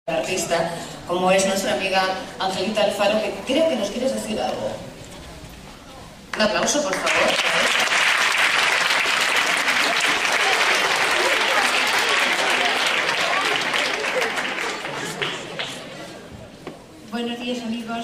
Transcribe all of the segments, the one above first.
artista, como es nuestra amiga Angelita Alfaro, que creo que nos quieres decir algo. Un aplauso, por favor. Buenos días, amigos.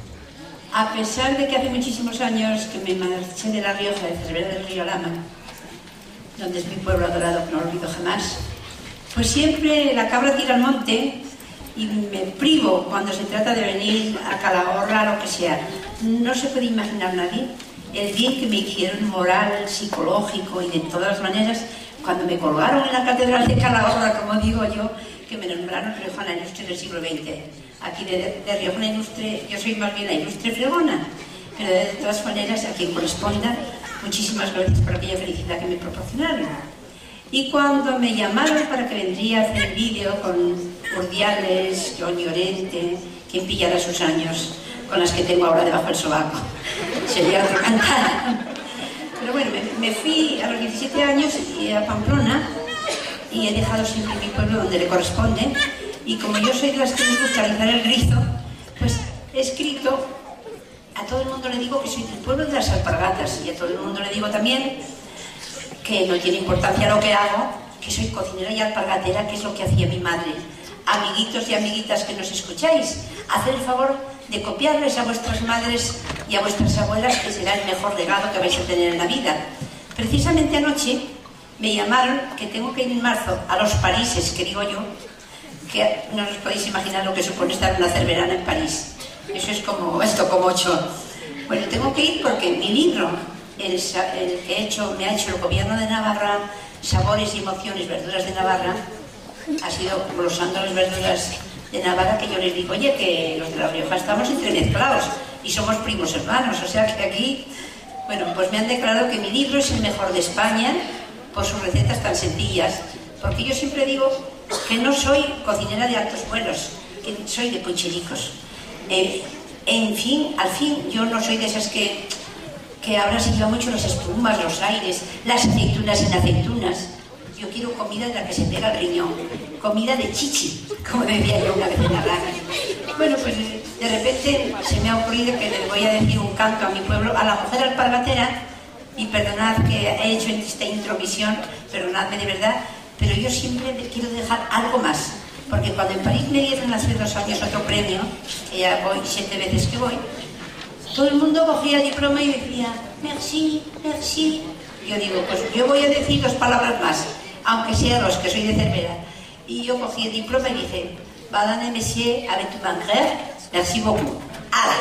A pesar de que hace muchísimos años que me marché de La Rioja, de Cervera del Río Lama, donde es mi pueblo adorado, que no lo olvido jamás, pues siempre la cabra tira al monte y me privo cuando se trata de venir a Calahorra, lo que sea. No se puede imaginar nadie el bien que me hicieron moral, psicológico y de todas las maneras cuando me colgaron en la catedral de Calahorra, como digo yo, que me nombraron riojana ilustre del siglo XX. Aquí de riojana ilustre, yo soy más bien la ilustre fregona, pero de todas maneras, a quien corresponda, muchísimas gracias por aquella felicidad que me proporcionaron. Y cuando me llamaron para que vendría a hacer el vídeo con Urdiales, John Llorente, quien pillara sus años, con las que tengo ahora debajo del sobaco, sería otro cantar. Pero bueno, me fui a los 17 años a Pamplona y he dejado siempre mi pueblo donde le corresponde. Y como yo soy de las que me gusta rizar el rizo, pues he escrito, a todo el mundo le digo que soy del pueblo de las alpargatas, y a todo el mundo le digo también que no tiene importancia lo que hago, que soy cocinera y alpargatera, que es lo que hacía mi madre. Amiguitos y amiguitas que nos escucháis, haced el favor de copiarles a vuestras madres y a vuestras abuelas, que será el mejor legado que vais a tener en la vida. Precisamente anoche me llamaron que tengo que ir en marzo a los Parises, que digo yo, que no os podéis imaginar lo que supone estar una cerverana en París. Eso es como esto, como 8. Bueno, tengo que ir porque mi libro, el que me ha hecho el gobierno de Navarra, Sabores y Emociones, Verduras de Navarra, ha sido glosando las verduras de Navarra, que yo les digo, oye, que los de La Rioja estamos entremezclados y somos primos hermanos, o sea que aquí, bueno, pues me han declarado que mi libro es el mejor de España por sus recetas tan sencillas, porque yo siempre digo que no soy cocinera de altos vuelos, que soy de puchericos. En fin, al fin, yo no soy de esas que ahora se lleva mucho las espumas, los aires, las aceitunas en aceitunas. Yo quiero comida de la que se pega el riñón, comida de chichi, como decía yo una vez en la radio. Bueno, pues de repente se me ha ocurrido que les voy a decir un canto a mi pueblo, a la mujer alpargatera, y perdonad que he hecho esta intromisión, perdonadme de verdad, pero yo siempre quiero dejar algo más, porque cuando en París me dieron hace 2 años otro premio, que ya voy 7 veces que voy, todo el mundo cogía el diploma y decía, merci, merci. Yo digo, pues yo voy a decir 2 palabras más, aunque sea 2, que soy de Cervera. Y yo cogí el diploma y dije, Madame Messier, avec tout mon cœur, merci beaucoup. ¡Hala!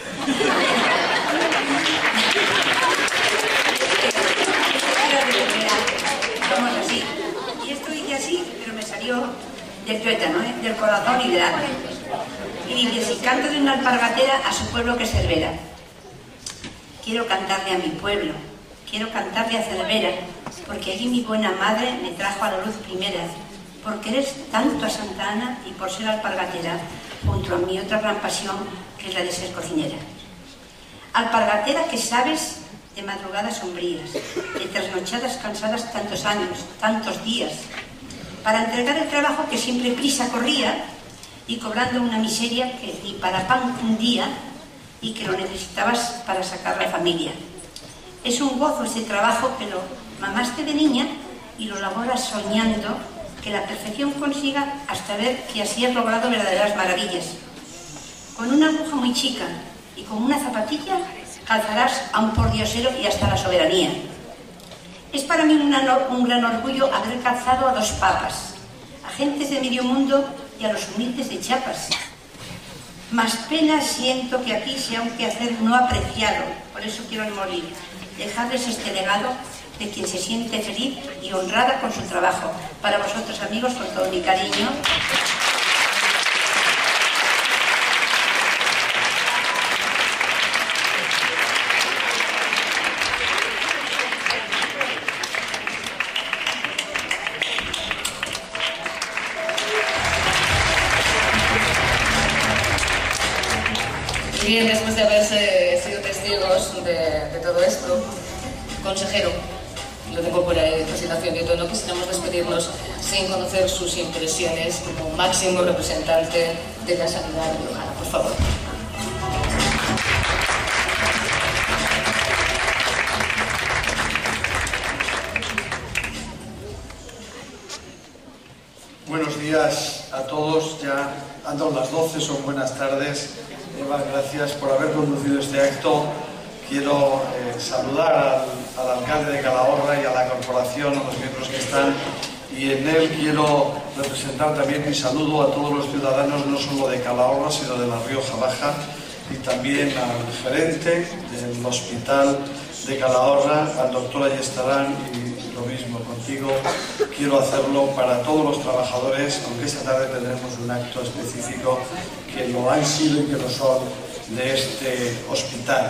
Somos así. Y esto dije así, pero me salió del tuétano, del corazón y del alma. Y dice, si canto de una alpargatera a su pueblo que es Cervera. Quiero cantarle a mi pueblo, quiero cantarle a Cervera, porque allí mi buena madre me trajo a la luz primera, porque eres tanto a Santa Ana y por ser alpargatera, junto a mi otra gran pasión, que es la de ser cocinera. Alpargatera que sabes de madrugadas sombrías, de trasnochadas cansadas tantos años, tantos días, para entregar el trabajo que siempre prisa corría y cobrando una miseria que ni para pan un día y que lo necesitabas para sacar la familia. Es un gozo ese trabajo que lo mamaste de niña y lo laboras soñando que la perfección consiga hasta ver que así has logrado verdaderas maravillas. Con una aguja muy chica y con una zapatilla calzarás a un pordiosero y hasta la soberanía. Es para mí un gran orgullo haber calzado a 2 papas, a gentes de medio mundo y a los humildes de Chiapas. Más pena siento que aquí sea un quehacer no apreciado, por eso quiero morir, dejarles este legado de quien se siente feliz y honrada con su trabajo. Para vosotros, amigos, con todo mi cariño. Bien, después de haberse sido testigos de todo esto, consejero, lo tengo por ahí, presentación de todo. No quisiéramos despedirnos sin conocer sus impresiones como máximo representante de la sanidad riojana. Por favor. Buenos días a todos, ya han dado las 12, son buenas tardes. Eva, gracias por haber conducido este acto. Quiero saludar al alcalde de Calahorra y a la corporación, a los miembros que están, y en él quiero representar también mi saludo a todos los ciudadanos, no solo de Calahorra, sino de La Rioja Baja, y también al gerente del hospital de Calahorra, al doctor Ayestarán, y lo mismo contigo. Quiero hacerlo para todos los trabajadores, aunque esta tarde tendremos un acto específico que lo han sido y que lo son de este hospital.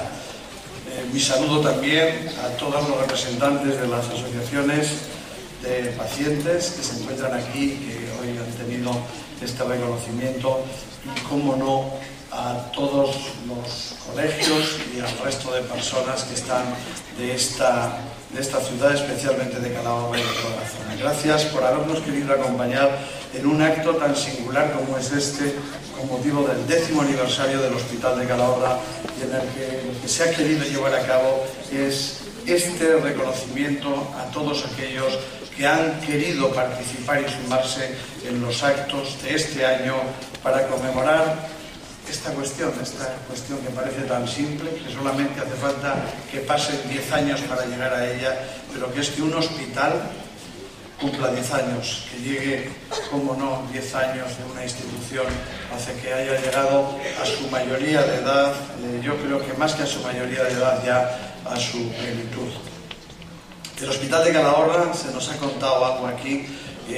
Mi saludo también a todos los representantes de las asociaciones de pacientes que se encuentran aquí, que hoy han tenido este reconocimiento, y, cómo no, a todos los colegios y al resto de personas que están de esta ciudad, especialmente de Calahorra y de toda la zona. Gracias por habernos querido acompañar en un acto tan singular como es este, con motivo del 10º aniversario del Hospital de Calahorra, y en el que lo que se ha querido llevar a cabo es este reconocimiento a todos aquellos que han querido participar y sumarse en los actos de este año para conmemorar esta cuestión que parece tan simple, que solamente hace falta que pasen 10 años para llegar a ella, pero que es que un hospital cumpla 10 años, que llegue, como no, 10 años de una institución, hace que haya llegado a su mayoría de edad, yo creo que más que a su mayoría de edad, ya a su plenitud. El Hospital de Calahorra, se nos ha contado algo aquí,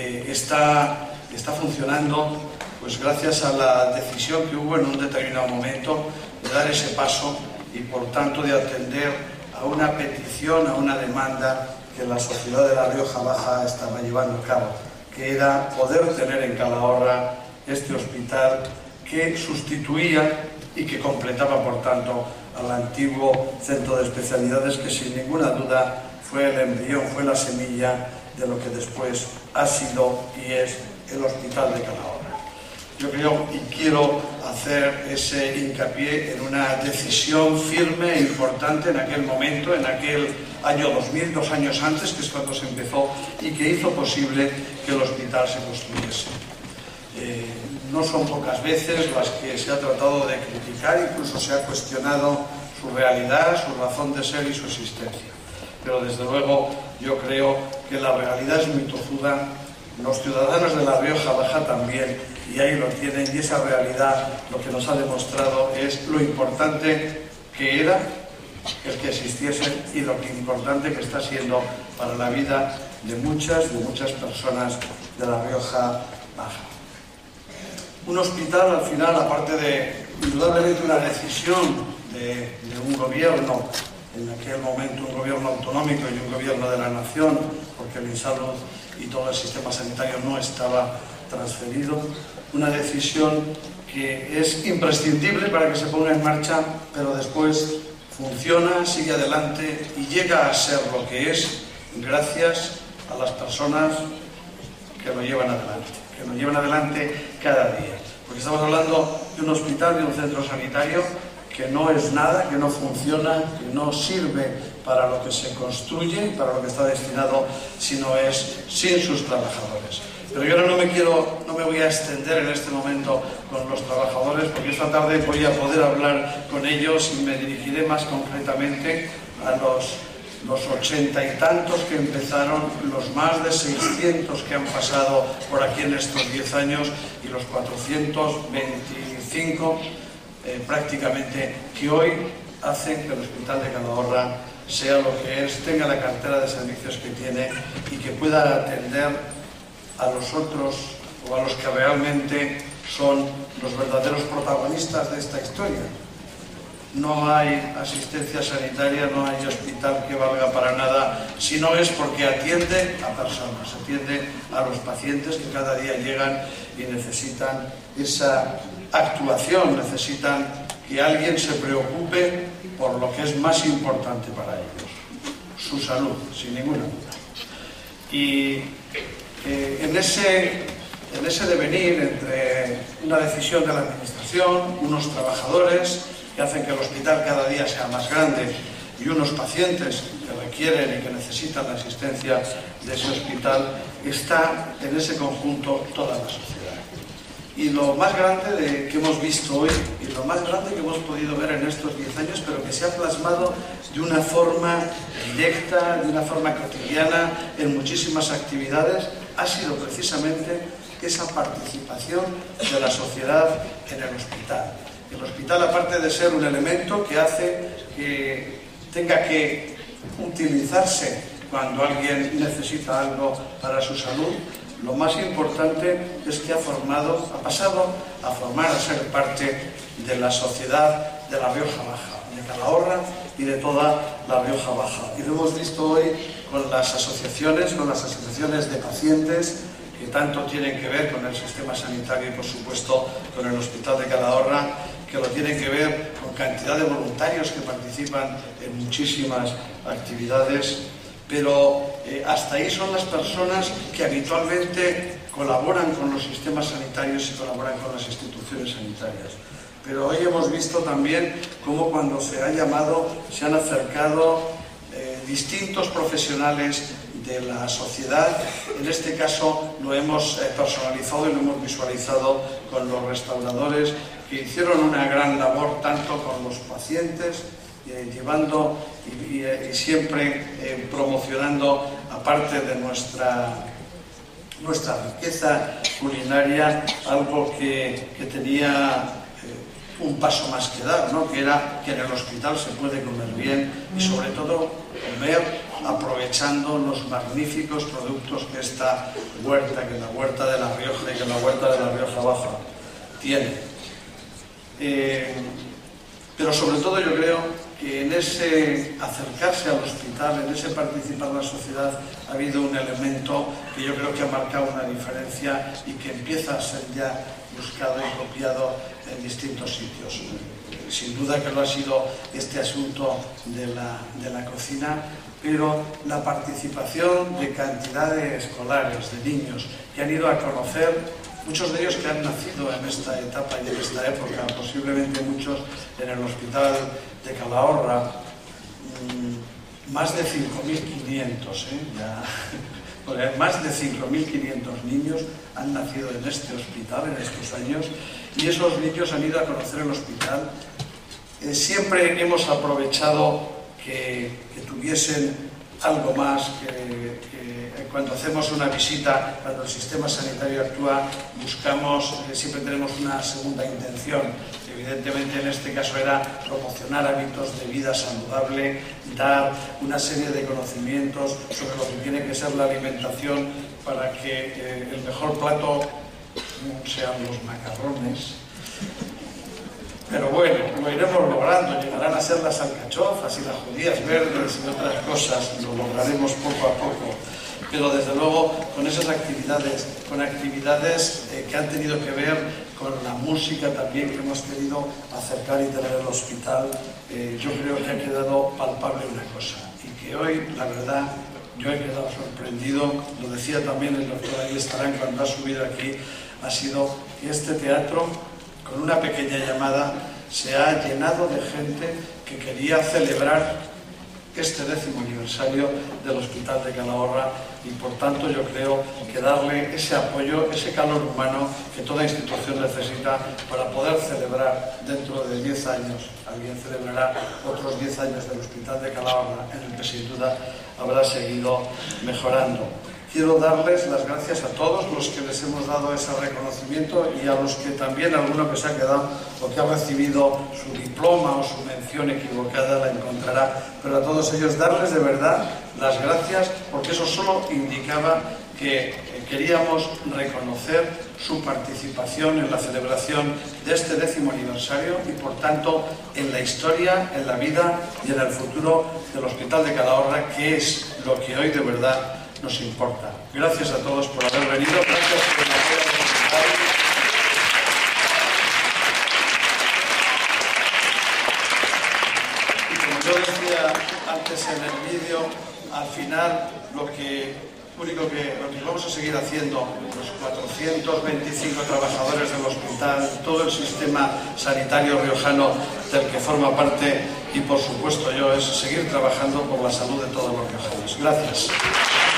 está funcionando pues gracias a la decisión que hubo en un determinado momento de dar ese paso y por tanto de atender a una petición, a una demanda que la sociedad de La Rioja Baja estaba llevando a cabo, que era poder tener en Calahorra este hospital que sustituía y que completaba por tanto al antiguo centro de especialidades, que sin ninguna duda fue el embrión, fue la semilla de lo que después ha sido y es el Hospital de Calahorra. Yo creo y quiero hacer ese hincapié en una decisión firme e importante en aquel momento, en aquel año 2000, 2 años antes, que es cuando se empezó y que hizo posible que el hospital se construyese. No son pocas veces las que se ha tratado de criticar, incluso se ha cuestionado su realidad, su razón de ser y su existencia. Pero desde luego yo creo que la realidad es muy tozuda, los ciudadanos de La Rioja Baja también, y ahí lo tienen, y esa realidad lo que nos ha demostrado es lo importante que era el que existiese y lo importante que está siendo para la vida de muchas personas de La Rioja Baja. Un hospital, al final, aparte de indudablemente una decisión de un gobierno, en aquel momento un gobierno autonómico y un gobierno de la nación, porque el INSALUD y todo el sistema sanitario no estaba transferido, una decisión que es imprescindible para que se ponga en marcha, pero después funciona, sigue adelante y llega a ser lo que es gracias a las personas que lo llevan adelante cada día. Porque estamos hablando de un hospital, de un centro sanitario que no es nada, que no funciona, que no sirve para lo que se construye, para lo que está destinado, sino es sin sus trabajadores. Pero yo ahora no me voy a extender en este momento con los trabajadores, porque esta tarde voy a poder hablar con ellos y me dirigiré más concretamente a los 80 y tantos que empezaron, los más de 600 que han pasado por aquí en estos 10 años y los 425 prácticamente que hoy hacen que el Hospital de Calahorra sea lo que es, tenga la cartera de servicios que tiene y que pueda atender a los otros o a los que realmente son los verdaderos protagonistas de esta historia. No hay asistencia sanitaria, no hay hospital que valga para nada si no es porque atiende a personas, atiende a los pacientes que cada día llegan y necesitan esa actuación, necesitan que alguien se preocupe por lo que es más importante para ellos, su salud, sin ninguna duda. Y en ese devenir entre una decisión de la administración, unos trabajadores que hacen que el hospital cada día sea más grande y unos pacientes que requieren y que necesitan la asistencia de ese hospital, está en ese conjunto toda la sociedad. Y lo más grande que hemos visto hoy, y lo más grande que hemos podido ver en estos 10 años, pero que se ha plasmado de una forma directa, de una forma cotidiana, en muchísimas actividades, ha sido precisamente esa participación de la sociedad en el hospital. El hospital, aparte de ser un elemento que hace que tenga que utilizarse cuando alguien necesita algo para su salud, lo más importante es que ha pasado a formar, a ser parte de la sociedad de La Rioja Baja, de Calahorra y de toda La Rioja Baja. Y lo hemos visto hoy con las asociaciones de pacientes, que tanto tienen que ver con el sistema sanitario y, por supuesto, con el Hospital de Calahorra, que lo tienen que ver con cantidad de voluntarios que participan en muchísimas actividades, pero hasta ahí son las personas que habitualmente colaboran con los sistemas sanitarios y colaboran con las instituciones sanitarias. Pero hoy hemos visto también cómo cuando se ha llamado, se han acercado distintos profesionales de la sociedad. En este caso lo hemos personalizado y lo hemos visualizado con los restauradores, que hicieron una gran labor tanto con los pacientes, llevando y siempre promocionando, aparte de nuestra riqueza culinaria, algo que tenía un paso más que dar, ¿no? Que era que en el hospital se puede comer bien y sobre todo comer aprovechando los magníficos productos que esta huerta, que la huerta de La Rioja y que la huerta de La Rioja Baja tiene. Pero sobre todo yo creo que en ese acercarse al hospital, en ese participar en la sociedad, ha habido un elemento que yo creo que ha marcado una diferencia y que empieza a ser ya buscado y copiado en distintos sitios. Sin duda que lo ha sido este asunto de la cocina, pero la participación de cantidad de escolares, de niños, que han ido a conocer, muchos de ellos que han nacido en esta etapa y en esta época, posiblemente muchos en el Hospital de Calahorra, más de 5.500, más de 5.500 niños han nacido en este hospital en estos años, y esos niños han ido a conocer el hospital. Siempre hemos aprovechado que tuviesen algo más, que cuando hacemos una visita, cuando el sistema sanitario actúa, buscamos, siempre tenemos una segunda intención. Evidentemente en este caso era promocionar hábitos de vida saludable, dar una serie de conocimientos sobre lo que tiene que ser la alimentación para que el mejor plato sean los macarrones. Pero bueno, lo iremos logrando, llegarán a ser las alcachofas y las judías verdes y otras cosas, lo lograremos poco a poco. Pero desde luego con esas actividades, con actividades que han tenido que ver con la música también que hemos querido acercar y tener al hospital, yo creo que ha quedado palpable una cosa, y que hoy, la verdad, yo he quedado sorprendido, lo decía también el doctor Ariel Estarán cuando ha subido aquí, ha sido que este teatro, con una pequeña llamada, se ha llenado de gente que quería celebrar este 10º aniversario del Hospital de Calahorra, y por tanto yo creo que darle ese apoyo, ese calor humano que toda institución necesita para poder celebrar dentro de 10 años, alguien celebrará otros 10 años del Hospital de Calahorra, en el que sin duda habrá seguido mejorando. Quiero darles las gracias a todos los que les hemos dado ese reconocimiento y a los que también, alguno que se ha quedado o que ha recibido su diploma o su mención equivocada la encontrará, pero a todos ellos darles de verdad las gracias, porque eso solo indicaba que queríamos reconocer su participación en la celebración de este 10º aniversario y por tanto en la historia, en la vida y en el futuro del Hospital de Calahorra, que es lo que hoy de verdad nos importa. Gracias a todos por haber venido, gracias por el apoyo voluntario. Y como yo decía antes en el vídeo, al final lo que único que lo que vamos a seguir haciendo, los 425 trabajadores del hospital, todo el sistema sanitario riojano del que forma parte y por supuesto yo, es seguir trabajando por la salud de todos los riojanos. Gracias.